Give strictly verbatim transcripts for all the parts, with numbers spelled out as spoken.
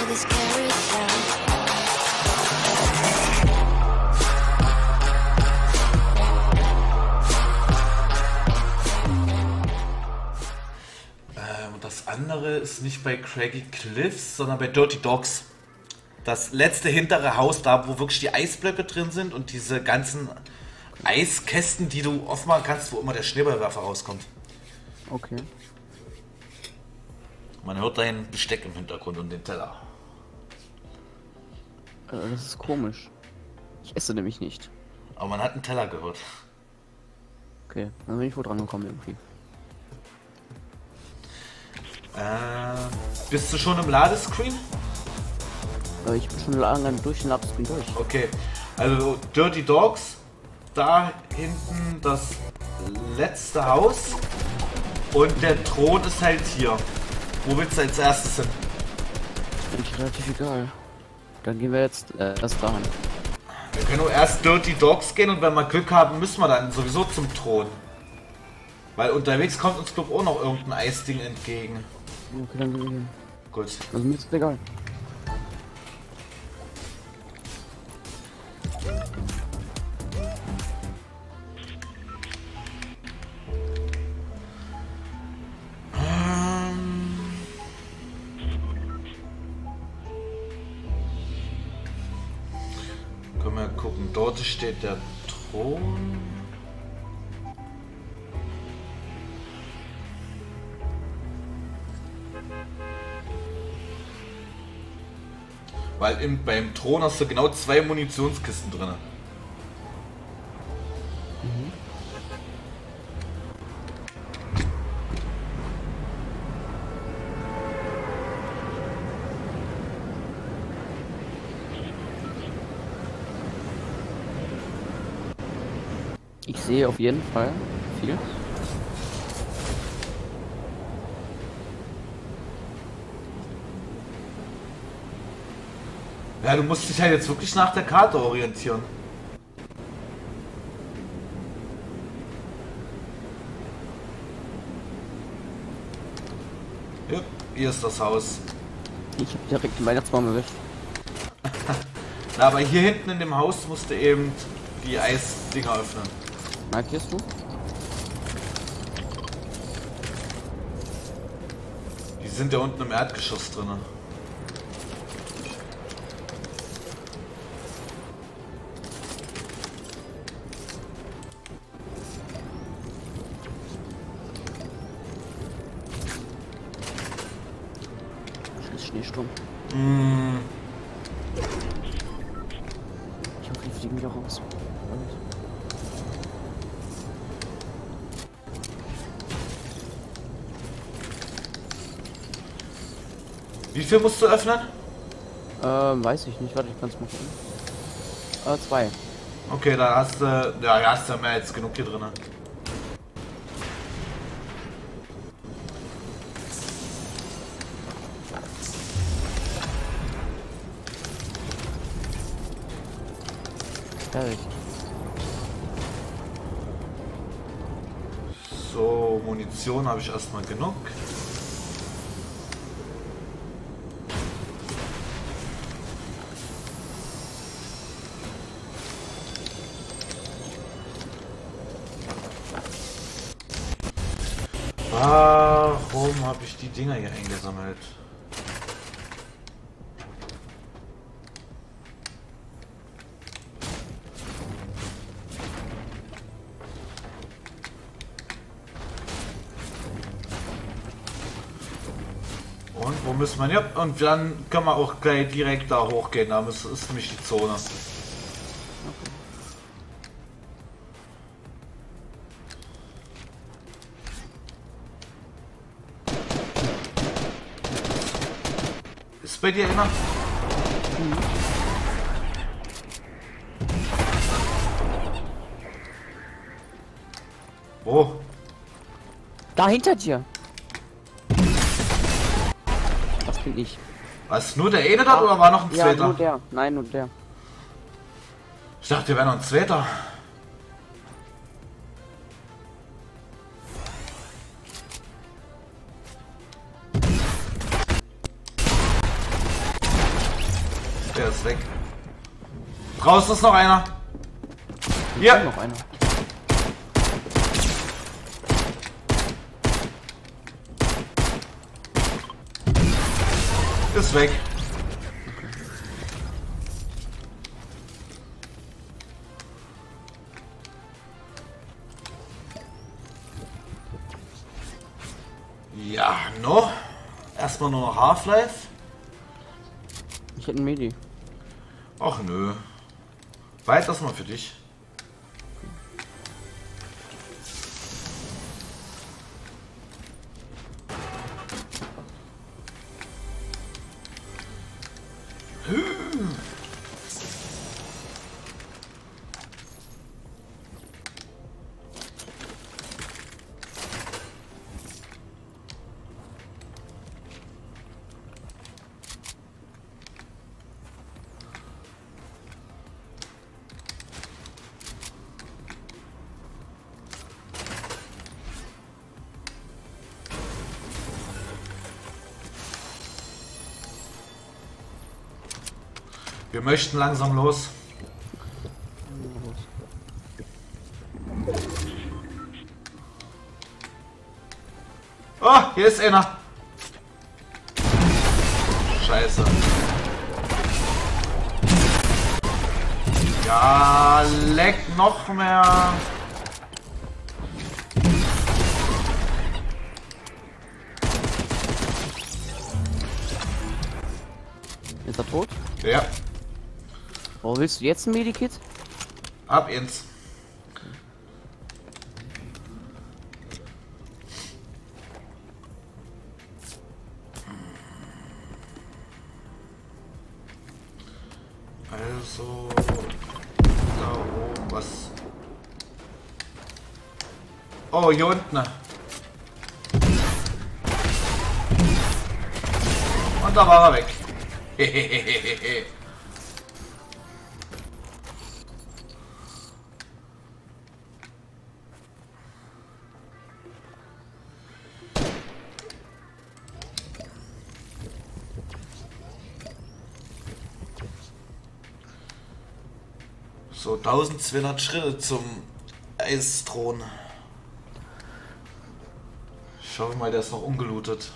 this carousel. Ähm, das andere ist nicht bei Craggy Cliffs, sondern bei Dirty Dogs. Das letzte hintere Haus, da wo wirklich die Eisblöcke drin sind und diese ganzen Eiskästen, die du aufmachen kannst, wo immer der Schneeballwerfer rauskommt. Okay. Man hört dein Besteck im Hintergrund und den Teller. Äh, das ist komisch. Ich esse nämlich nicht. Aber man hat einen Teller gehört. Okay, dann bin ich wohl dran gekommen irgendwie. Äh, bist du schon im Ladescreen? Aber ich bin schon lange durch den Ladescreen durch. Okay, also Dirty Dogs, da hinten das letzte Haus und der Thron ist halt hier. Wo willst du als erstes hin? Bin ich relativ egal. Dann gehen wir jetzt äh, erst dahin. Wir können nur erst Dirty Dogs gehen und wenn wir Glück haben, müssen wir dann sowieso zum Thron. Weil unterwegs kommt uns glaube auch noch irgendein Eisding entgegen. Okay, dann gehen wir hin. Gut. Also mir ist egal. Können wir gucken, dort steht der Thron. Weil im, beim Thron hast du genau zwei Munitionskisten drin. Mhm. Ich sehe auf jeden Fall viel. Ja, du musst dich halt jetzt wirklich nach der Karte orientieren. Ja, hier ist das Haus. Ich habe direkt den Weihnachtsbaum erwischt. Na, aber hier hinten in dem Haus musst du eben die Eisdinger öffnen. Markierst du? Die sind ja unten im Erdgeschoss drin. Scheiß Schneesturm. Mm. Ich hoffe, die fliegen wieder raus. Wie viel musst du öffnen? Ähm, weiß ich nicht. Warte, ich kann es mal gucken. Äh, zwei. Okay, dann hast du, ja, ja, hast du mehr als genug hier drin. Fertig. So, Munition habe ich erstmal genug. Warum habe ich die Dinger hier eingesammelt? Und wo müssen wir? Ja, und dann können wir auch gleich direkt da hochgehen. Da ist nämlich die Zone. Ist bei dir immer? Mhm. Wo? Da hinter dir. Das bin ich. Was, nur der eine da oder war noch ein Ja, zweiter? nur der. Nein, nur der. Ich dachte, wäre noch ein zweiter. Der ist weg. Draußen ist noch einer. Hier Hier. noch einer. Ist weg. Ja, no. Erstmal nur noch Half-Life. Ich hätte einen Medi. Ach nö. Weit das mal für dich. Wir möchten langsam los. Oh, hier ist einer. Scheiße. Ja, leck noch mehr. Ist er tot? Ja, Oh, willst du jetzt ein Medikit? ab ins. Also, da oben was. Oh, hier unten. Und da war er weg. Hehehehe. So, tausendzweihundert Schritte zum Eisthron. Ich hoffe mal, der ist noch ungelootet.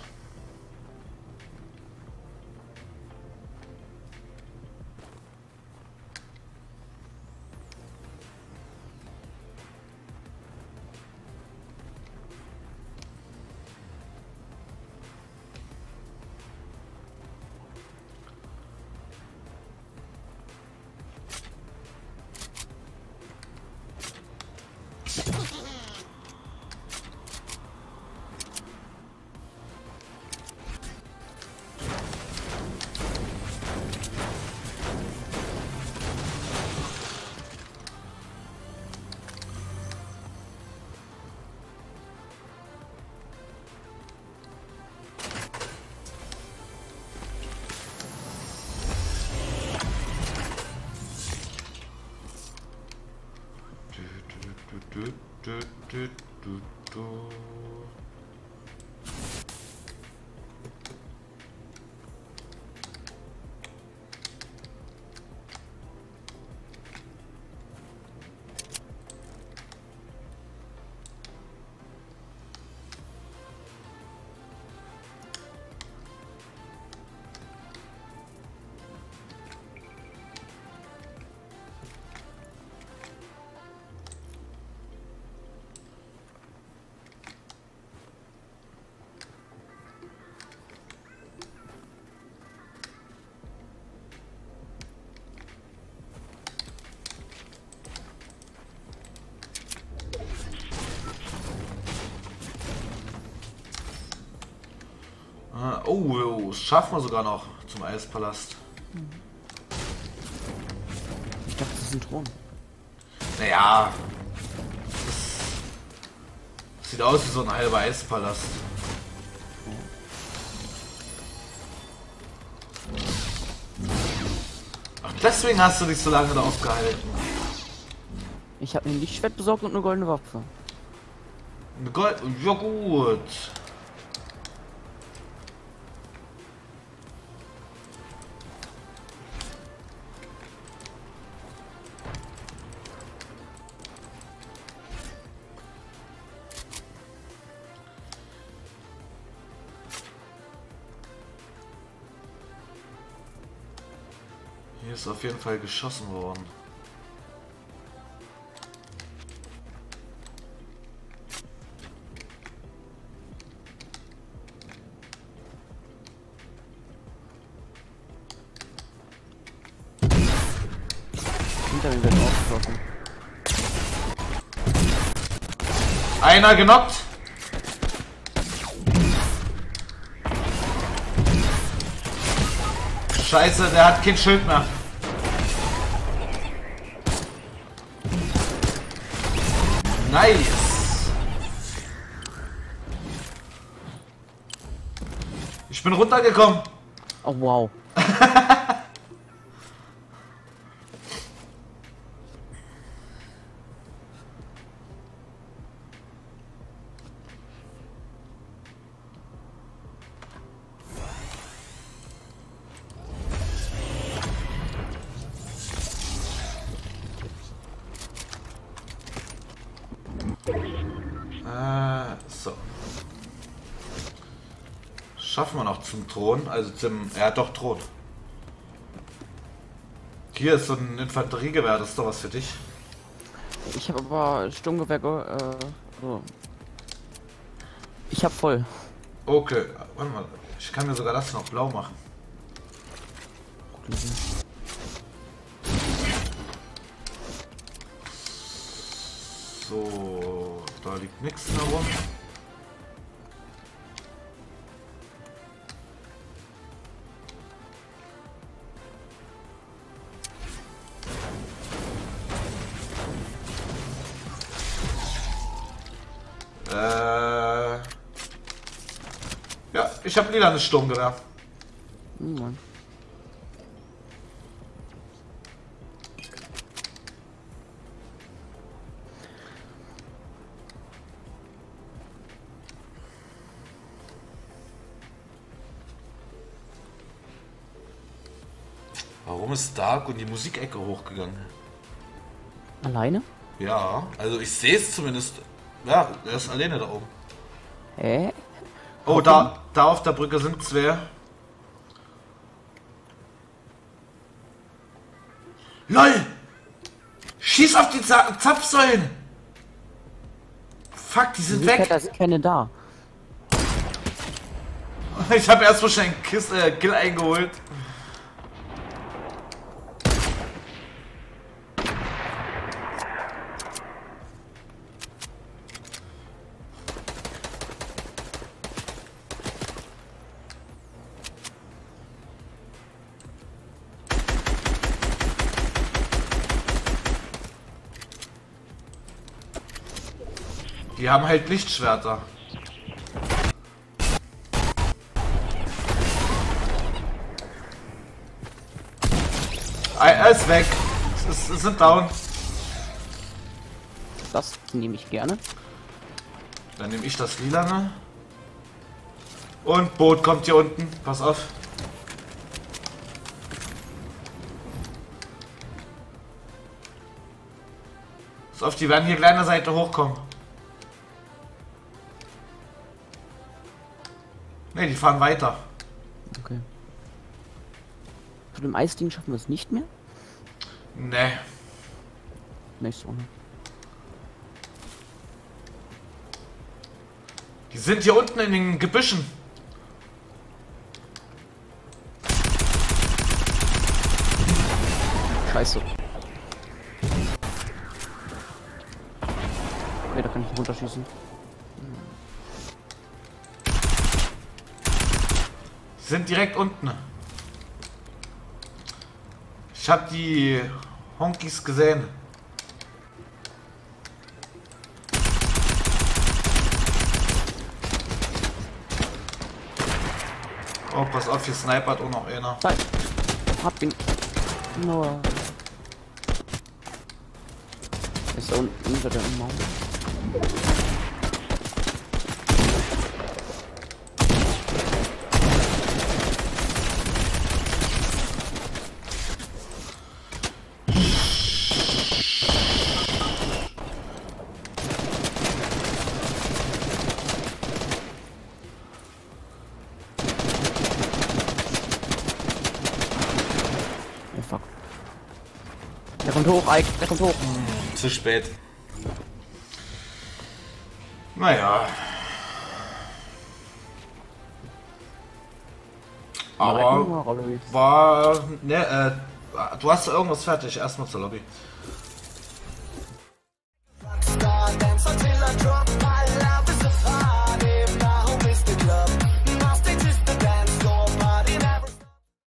Du, du, du, du, du. Ah, oh, das schaffen wir sogar noch zum Eispalast. Ich dachte, das ist ein Thron. Naja, das sieht aus wie so ein halber Eispalast. Ach, deswegen hast du dich so lange da aufgehalten. Ich habe mir ein Lichtschwert besorgt und eine goldene Waffe. Eine Gold. Ja gut. Hier ist auf jeden Fall geschossen worden. Hinter mir wird aufgeschossen. Einer genockt. Scheiße, der hat kein Schild mehr. Nice. Ich bin runtergekommen. Oh wow. Äh, so. Schaffen wir noch zum Thron, also zum, ja doch Thron. Hier ist so ein Infanteriegewehr, das ist doch was für dich. Ich habe aber Sturmgewehr. Äh, so. Ich hab voll. Okay, warte mal, ich kann mir sogar das noch blau machen. So, da liegt nichts mehr rum. Äh, ja, ich habe lilanes Sturmgewehr. Oh Mann. Warum ist Dark und die Musikecke hochgegangen? Alleine? Ja, also ich sehe es zumindest. Ja, er ist alleine da oben. Hä? Oh, da, da auf der Brücke sind zwei. LOL! Schieß auf die Za Zapfsäulen! Fuck, die sind weg! Da sind keine da. Ich habe erst wahrscheinlich einen Kiss, äh, Kill eingeholt. Die haben halt Lichtschwerter. Er ist weg. Es es sind down. Das nehme ich gerne. Dann nehme ich das Lilane. Und Boot kommt hier unten. Pass auf. Pass auf, die werden hier kleine Seite hochkommen. Ne, die fahren weiter. Okay. Zu dem Eisding schaffen wir es nicht mehr? Ne. Nächste Runde. Die sind hier unten in den Gebüschen. Scheiße. Ne, da kann ich nicht runterschießen. Die sind direkt unten. Ich habe die Honkies gesehen. Oh, pass auf, hier snipert auch noch einer. Nein. Hab ihn. No. Ist da unten unter der Mauer. Ja, fuck. kommt hoch, Ike, der kommt hoch. Zu spät. Naja. Aber war. Ne, äh, du hast irgendwas fertig. Erstmal zur Lobby.